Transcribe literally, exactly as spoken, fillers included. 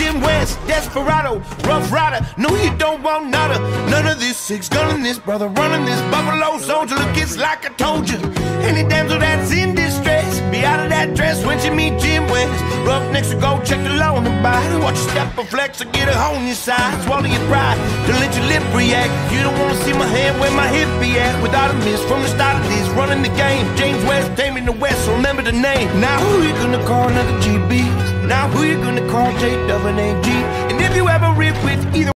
Jim West, Desperado, Rough Rider. No, you don't want nada. None of this, six gunning this, brother running this. Buffalo soldier, look, it's like I told you. Any damsel that's in distress, be out of that dress when she meet Jim West. Rough next to go, check the law on the body. Watch your step or flex or get a hole in your side. Swallow your pride, don't let your lip react. You don't wanna see my hand where my hip be at. Without a miss, from the start of this, running the game. James West, taming the West, so remember the name. Now who you gonna call another G B? Now who you gonna call J W A G? And if you ever rip with either